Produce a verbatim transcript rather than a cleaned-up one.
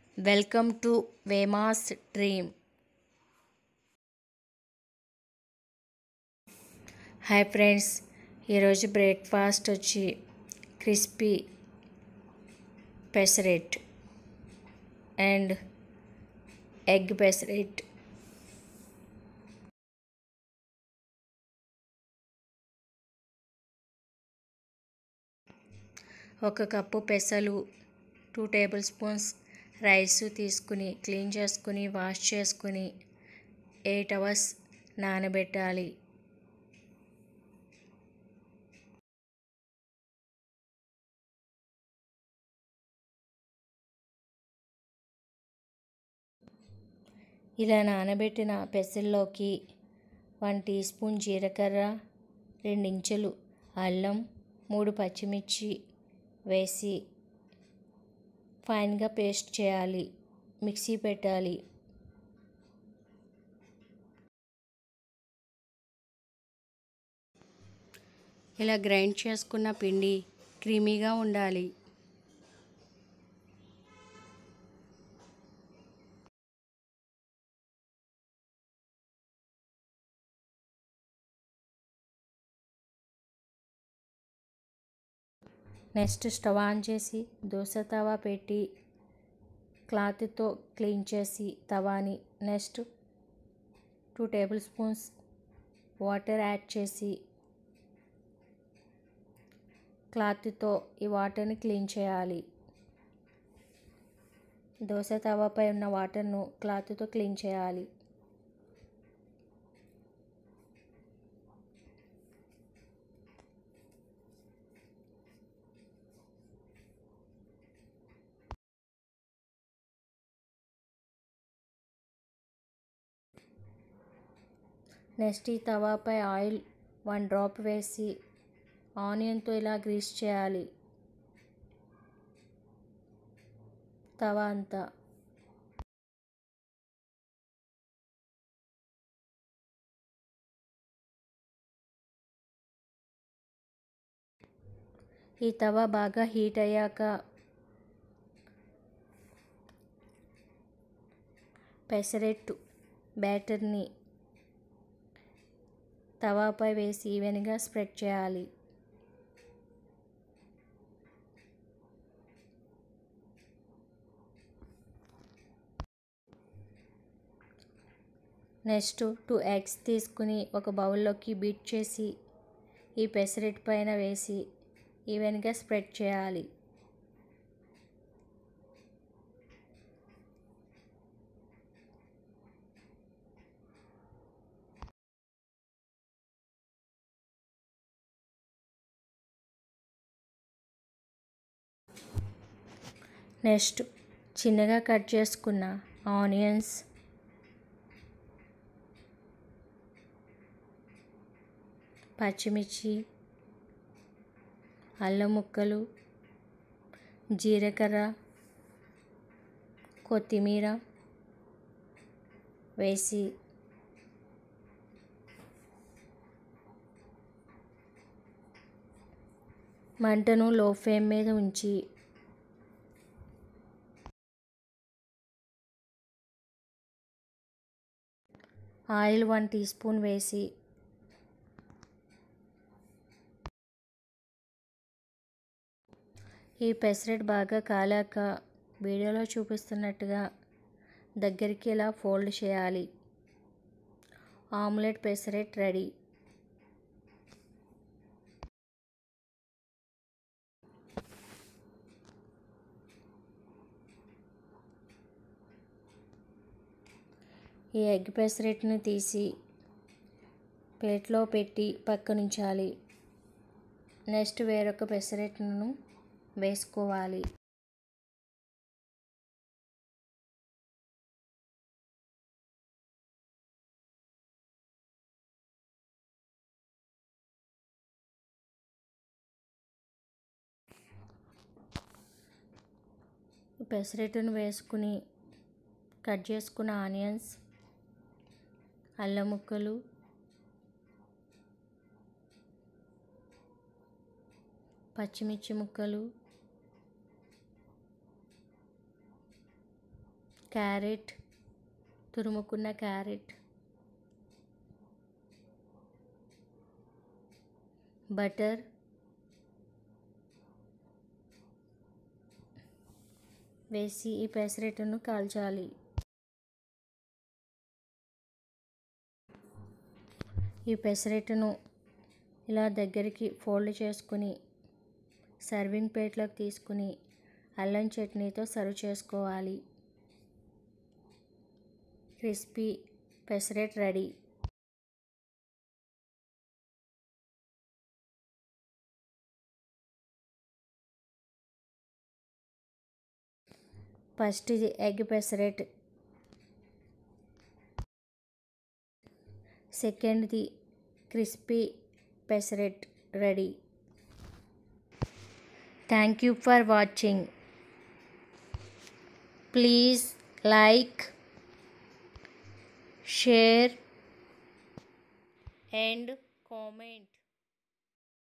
Welcome to Vema's dream. Hi friends, ఈరోజు breakfast వచ్చి crispy pesarattu and egg pesarattu. ఒక కప్పు పెసలు, టూ టేబుల్ స్పూన్స్ రైస్ తీసుకుని క్లీన్ చేసుకుని వాష్ చేసుకుని ఎయిట్ అవర్స్ నానబెట్టాలి. ఇలా నానబెట్టిన పెసల్లోకి వన్ టీ స్పూన్ జీలకర్ర, రెండించులు అల్లం, మూడు పచ్చిమిర్చి వేసి ఫైన్గా పేస్ట్ చేయాలి, మిక్సీ పెట్టాలి. ఇలా గ్రైండ్ చేసుకున్న పిండి క్రీమీగా ఉండాలి. నెక్స్ట్ స్టవ్ ఆన్ చేసి దోస తవా పెట్టి క్లాత్తో క్లీన్ చేసి తవాని next two tablespoons water add చేసి క్లాత్తో ఈ వాటర్ని క్లీన్ చేయాలి. దోస తవాపై ఉన్న వాటర్ను క్లాత్తో క్లీన్ చేయాలి. నెక్స్ట్ ఈ తవాపై ఆయిల్ వన్ డ్రాప్ వేసి ఆనియన్తో ఇలా గ్రీస్ చేయాలి తవా అంతా. ఈ తవా బాగా హీట్ అయ్యాక పెసరెట్టు బ్యాటర్ని తవాపై వేసి ఈవెన్గా స్ప్రెడ్ చేయాలి. నెక్స్ట్ టూ ఎగ్స్ తీసుకుని ఒక బౌల్లోకి బీట్ చేసి ఈ పెసరెట్ పైన వేసి ఈవెన్గా స్ప్రెడ్ చేయాలి. నెక్స్ట్ చిన్నగా కట్ చేసుకున్న ఆనియన్స్, పచ్చిమిర్చి, అల్లం ముక్కలు, జీలకర్ర, కొత్తిమీర వేసి మంటను లో ఫ్లేమ్ మీద ఉంచి ఆయిల్ వన్ టీ స్పూన్ వేసి ఈ పెసరెట్ బాగా కాలాక వీడియోలో చూపిస్తున్నట్టుగా దగ్గరికి ఇలా ఫోల్డ్ చేయాలి. Omelette pesarattu ready. ఈ ఎగ్ పెసరెట్ని తీసి ప్లేట్లో పెట్టి పక్కనుంచాలి. నెక్స్ట్ వేరొక పెసరెట్ను వేసుకోవాలి. పెసరెట్ను వేసుకుని కట్ చేసుకున్న ఆనియన్స్, అల్లం ముక్కలు, పచ్చిమిర్చి ముక్కలు, క్యారెట్, తురుముకున్న క్యారెట్, బటర్, వేసి ఈ పెసరట్టును కాల్చాలి. ఈ పెసరట్టును ఇలా దగ్గరికి ఫోల్డ్ చేసుకుని సర్వింగ్ ప్లేట్లోకి తీసుకుని అల్లం చట్నీతో సర్వ్ చేసుకోవాలి. Crispy pesarattu ready. ఫస్ట్ ఇది ఎగ్ పెసరట్, సెకండ్ది crispy pesarattu ready. Thank you for watching. Please like, share and comment.